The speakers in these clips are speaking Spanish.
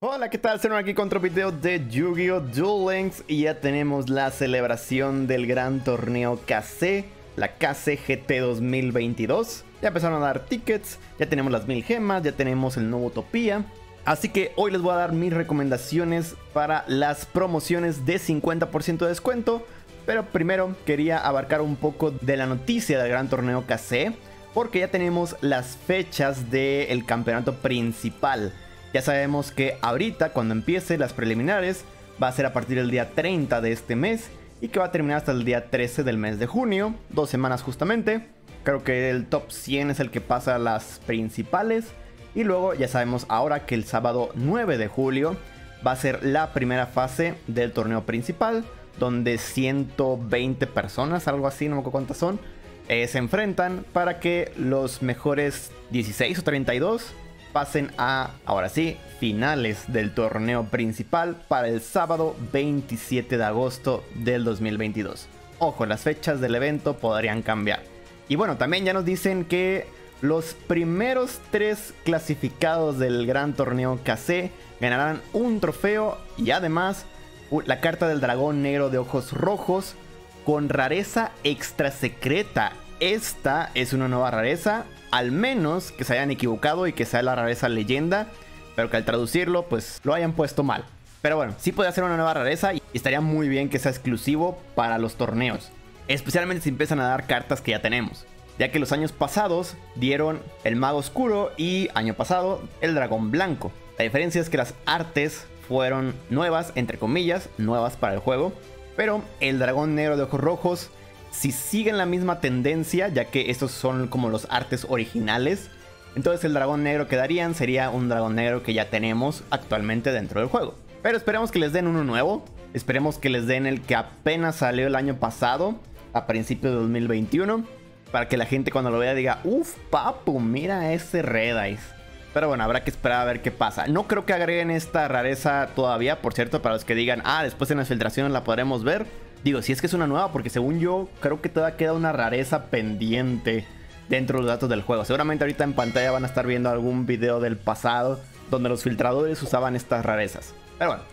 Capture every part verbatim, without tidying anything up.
Hola, ¿qué tal? Estamos aquí con otro video de Yu-Gi-Oh! Duel Links y ya tenemos la celebración del gran torneo K C, la K C G T dos mil veintidós. Ya empezaron a dar tickets, ya tenemos las mil gemas, ya tenemos el nuevo Utopía. Así que hoy les voy a dar mis recomendaciones para las promociones de cincuenta por ciento de descuento. Pero primero quería abarcar un poco de la noticia del gran torneo K C, porque ya tenemos las fechas del campeonato principal. Ya sabemos que ahorita, cuando empiece las preliminares, va a ser a partir del día treinta de este mes y que va a terminar hasta el día trece del mes de junio, dos semanas justamente. Creo que el top cien es el que pasa a las principales. Y luego ya sabemos ahora que el sábado nueve de julio va a ser la primera fase del torneo principal, donde ciento veinte personas, algo así, no me acuerdo cuántas son, eh, se enfrentan para que los mejores dieciséis o treinta y dos pasen a, ahora sí, finales del torneo principal para el sábado veintisiete de agosto del dos mil veintidós. Ojo, las fechas del evento podrían cambiar. Y bueno, también ya nos dicen que los primeros tres clasificados del gran torneo K C ganarán un trofeo y además la carta del dragón negro de ojos rojos con rareza extra secreta. Esta es una nueva rareza, al menos que se hayan equivocado y que sea la rareza leyenda, pero que al traducirlo pues lo hayan puesto mal. Pero bueno, sí puede ser una nueva rareza y estaría muy bien que sea exclusivo para los torneos, especialmente si empiezan a dar cartas que ya tenemos, ya que los años pasados dieron el mago oscuro y año pasado el dragón blanco. La diferencia es que las artes fueron nuevas, entre comillas, nuevas para el juego, pero el dragón negro de ojos rojos, si siguen la misma tendencia, ya que estos son como los artes originales, entonces el dragón negro que darían sería un dragón negro que ya tenemos actualmente dentro del juego. Pero esperemos que les den uno nuevo, esperemos que les den el que apenas salió el año pasado, a principios de dos mil veintiuno, para que la gente cuando lo vea diga, uff, papu, mira ese Red Eyes. Pero bueno, habrá que esperar a ver qué pasa. No creo que agreguen esta rareza todavía, por cierto, para los que digan, ah, después en las filtraciones la podremos ver. Digo, si es que es una nueva, porque según yo, creo que todavía queda una rareza pendiente dentro de los datos del juego. Seguramente ahorita en pantalla van a estar viendo algún video del pasado donde los filtradores usaban estas rarezas. Pero bueno,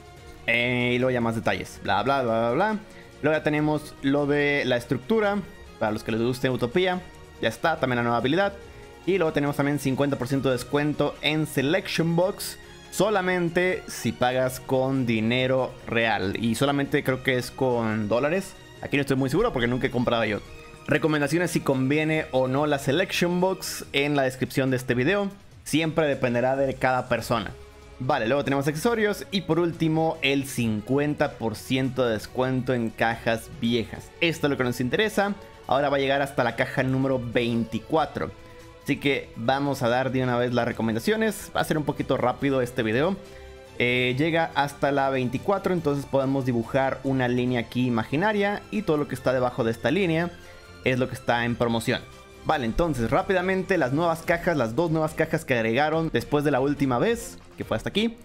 eh, y luego ya más detalles, bla, bla, bla, bla, bla. Luego ya tenemos lo de la estructura, para los que les guste Utopía. Ya está, también la nueva habilidad. Y luego tenemos también cincuenta por ciento de descuento en Selection Box, solamente si pagas con dinero real. Y solamente creo que es con dólares. Aquí no estoy muy seguro porque nunca he comprado yo. Recomendaciones si conviene o no la Selection Box en la descripción de este video. Siempre dependerá de cada persona. Vale, luego tenemos accesorios. Y por último, el cincuenta por ciento de descuento en cajas viejas. Esto es lo que nos interesa. Ahora va a llegar hasta la caja número veinticuatro. Así que vamos a dar de una vez las recomendaciones. Va a ser un poquito rápido este video. Eh, llega hasta la veinticuatro, entonces podemos dibujar una línea aquí imaginaria. Y todo lo que está debajo de esta línea es lo que está en promoción. Vale, entonces rápidamente las nuevas cajas, las dos nuevas cajas que agregaron después de la última vez, que fue hasta aquí.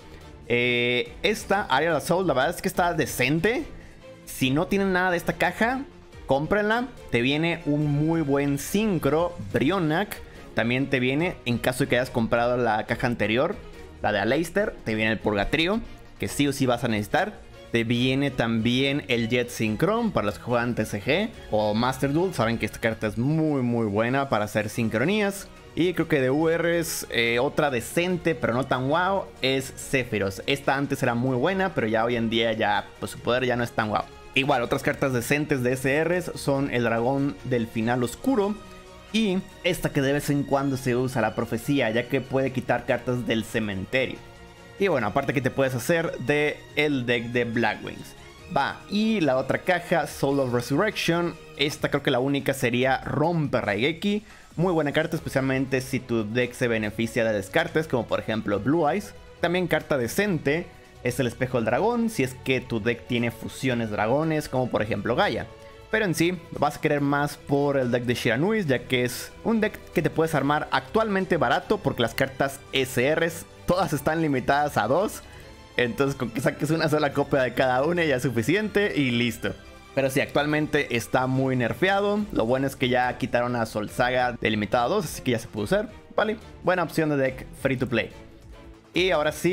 Eh, esta, Aerial Assault, la verdad es que está decente. Si no tienen nada de esta caja, cómprenla. Te viene un muy buen Synchro, Brionac. También te viene, en caso de que hayas comprado la caja anterior, la de Aleister, te viene el Purgatrio, que sí o sí vas a necesitar. Te viene también el Jet Synchron para los que juegan T C G o Master Duel. Saben que esta carta es muy muy buena para hacer sincronías. Y creo que de U Rs, eh, otra decente pero no tan wow es Zephyros. Esta antes era muy buena, pero ya hoy en día ya, pues su poder ya no es tan wow. Igual, otras cartas decentes de S Rs son el Dragón del Final Oscuro. Y esta que de vez en cuando se usa, la Profecía, ya que puede quitar cartas del cementerio. Y bueno, aparte que te puedes hacer de el deck de Black Wings. Va, y la otra caja, Soul of Resurrection. Esta creo que la única sería Rompe Raigeki. Muy buena carta, especialmente si tu deck se beneficia de descartes, como por ejemplo Blue Eyes. También carta decente es el Espejo del Dragón, si es que tu deck tiene fusiones dragones, como por ejemplo Gaia. Pero en sí, vas a querer más por el deck de Shiranuis, ya que es un deck que te puedes armar actualmente barato, porque las cartas S Rs todas están limitadas a dos. Entonces con que saques una sola copia de cada una ya es suficiente y listo. Pero sí, actualmente está muy nerfeado. Lo bueno es que ya quitaron a Sol Saga de limitado a dos, así que ya se puede usar. Vale, buena opción de deck free to play. Y ahora sí,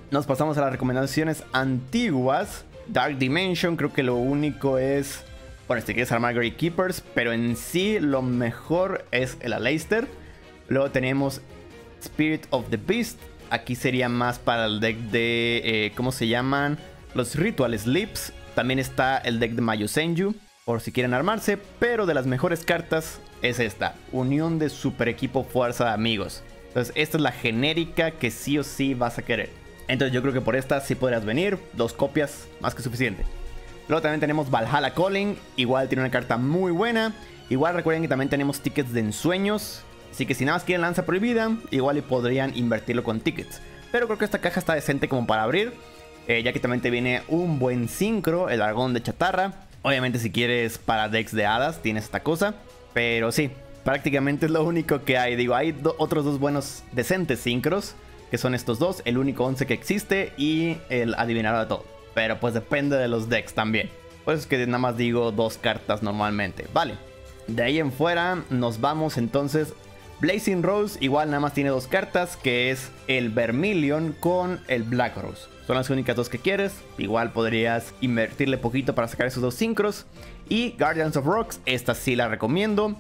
nos pasamos a las recomendaciones antiguas. Dark Dimension, creo que lo único es... Bueno, si quieres armar Great Keepers, pero en sí lo mejor es el Aleister. Luego tenemos Spirit of the Beast. Aquí sería más para el deck de... Eh, ¿Cómo se llaman? Los Ritual Sleeps. También está el deck de Mayu Senju, por si quieren armarse. Pero de las mejores cartas es esta. Unión de Super Equipo Fuerza de Amigos. Entonces esta es la genérica que sí o sí vas a querer. Entonces yo creo que por esta sí podrás venir. Dos copias, más que suficiente. Luego también tenemos Valhalla Calling. Igual tiene una carta muy buena. Igual recuerden que también tenemos tickets de ensueños. Así que si nada más quieren lanza prohibida, igual y podrían invertirlo con tickets. Pero creo que esta caja está decente como para abrir. Eh, ya que también te viene un buen sincro, el dragón de chatarra. Obviamente si quieres para decks de hadas tienes esta cosa. Pero sí, prácticamente es lo único que hay. Digo, hay do otros dos buenos decentes sincros, que son estos dos. El único once que existe y el adivinador de todo. Pero pues depende de los decks también. Por eso es que nada más digo dos cartas normalmente. Vale, de ahí en fuera nos vamos entonces... Blazing Rose igual nada más tiene dos cartas, que es el Vermilion con el Black Rose. Son las únicas dos que quieres. Igual podrías invertirle poquito para sacar esos dos sincros. Y Guardians of Rocks, esta sí la recomiendo.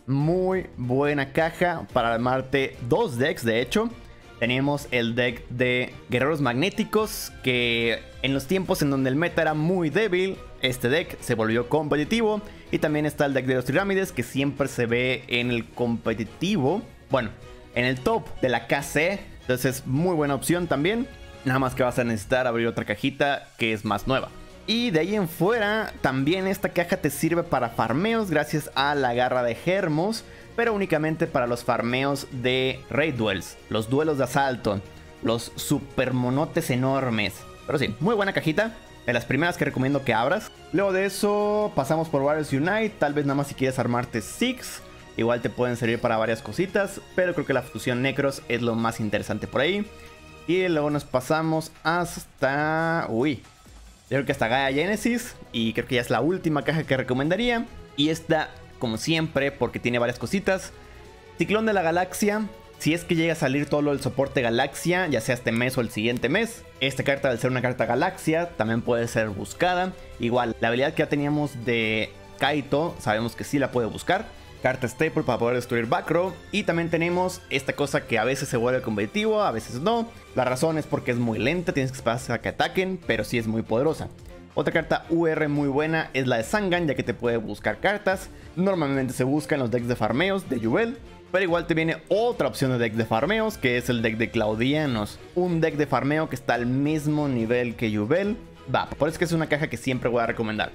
Muy buena caja para armarte dos decks, de hecho. Tenemos el deck de Guerreros Magnéticos, que en los tiempos en donde el meta era muy débil, este deck se volvió competitivo. Y también está el deck de los Tirámides, que siempre se ve en el competitivo. Bueno, en el top de la K C. Entonces es muy buena opción también. Nada más que vas a necesitar abrir otra cajita que es más nueva. Y de ahí en fuera, también esta caja te sirve para farmeos gracias a la garra de Hermos. Pero únicamente para los farmeos de Raid Duels, los duelos de asalto, los super monotes enormes. Pero sí, muy buena cajita. De las primeras que recomiendo que abras. Luego de eso pasamos por Warriors Unite. Tal vez nada más si quieres armarte Six. Igual te pueden servir para varias cositas. Pero creo que la fusión Necros es lo más interesante por ahí. Y luego nos pasamos hasta... Uy. Creo que hasta Gaia Genesis. Y creo que ya es la última caja que recomendaría. Y esta, como siempre, porque tiene varias cositas. Ciclón de la Galaxia. Si es que llega a salir todo el soporte Galaxia, ya sea este mes o el siguiente mes, esta carta, al ser una carta Galaxia, también puede ser buscada. Igual, la habilidad que ya teníamos de Kaito, sabemos que sí la puede buscar. Carta Staple para poder destruir Backrow. Y también tenemos esta cosa que a veces se vuelve competitivo, a veces no. La razón es porque es muy lenta, tienes que esperar a que ataquen, pero sí es muy poderosa. Otra carta U R muy buena es la de Sangan, ya que te puede buscar cartas. Normalmente se busca en los decks de farmeos de Yubel. Pero igual te viene otra opción de deck de farmeos, que es el deck de Claudianos. Un deck de farmeo que está al mismo nivel que Yubel. Va, por eso es que es una caja que siempre voy a recomendar.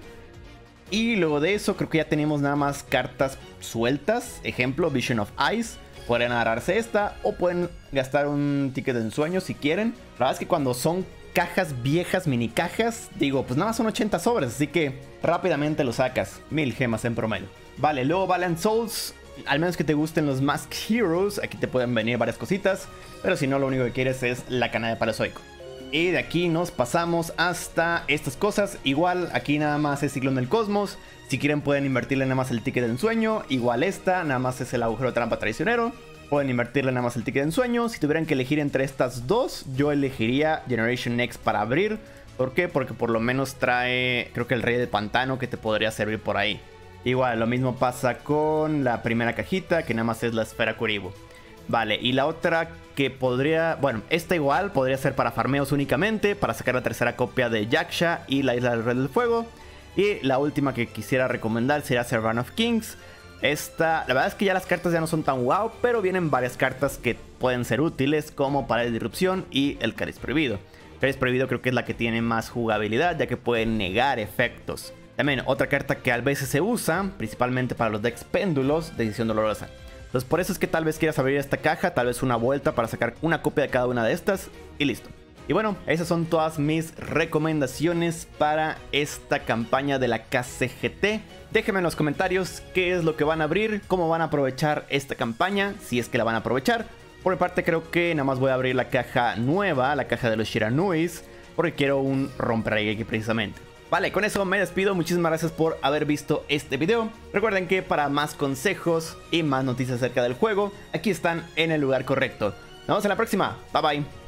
Y luego de eso creo que ya tenemos nada más cartas sueltas. Ejemplo, Vision of Ice. Pueden agarrarse esta o pueden gastar un ticket de ensueño si quieren. La verdad es que cuando son cajas viejas, mini cajas, digo, pues nada más son ochenta sobres. Así que rápidamente lo sacas. Mil gemas en promedio. Vale, luego Valiant Souls. Al menos que te gusten los Mask Heroes, aquí te pueden venir varias cositas. Pero si no, lo único que quieres es la cana de Paleozoico. Y de aquí nos pasamos hasta estas cosas. Igual, aquí nada más es Ciclón del Cosmos. Si quieren pueden invertirle nada más el ticket de ensueño. Igual esta, nada más es el agujero de trampa traicionero. Pueden invertirle nada más el ticket de ensueño. Si tuvieran que elegir entre estas dos, yo elegiría Generation Next para abrir. ¿Por qué? Porque por lo menos trae, creo que el Rey del Pantano, que te podría servir por ahí. Igual, lo mismo pasa con la primera cajita, que nada más es la esfera Kuribo. Vale, y la otra que podría... Bueno, esta igual podría ser para farmeos únicamente, para sacar la tercera copia de Yaksha y la Isla del Rey del Fuego. Y la última que quisiera recomendar sería Servant of Kings. Esta, la verdad es que ya las cartas ya no son tan wow, pero vienen varias cartas que pueden ser útiles, como Pared de Disrupción y el Cáliz Prohibido. Cáliz Prohibido creo que es la que tiene más jugabilidad, ya que puede negar efectos. También otra carta que a veces se usa, principalmente para los decks péndulos, Decisión Dolorosa. Entonces por eso es que tal vez quieras abrir esta caja, tal vez una vuelta para sacar una copia de cada una de estas y listo. Y bueno, esas son todas mis recomendaciones para esta campaña de la K C G T. Déjenme en los comentarios qué es lo que van a abrir, cómo van a aprovechar esta campaña, si es que la van a aprovechar. Por mi parte creo que nada más voy a abrir la caja nueva, la caja de los Shiranuis, porque quiero un Romperregeki precisamente. Vale, con eso me despido. Muchísimas gracias por haber visto este video. Recuerden que para más consejos y más noticias acerca del juego, aquí están en el lugar correcto. Nos vemos en la próxima. Bye bye.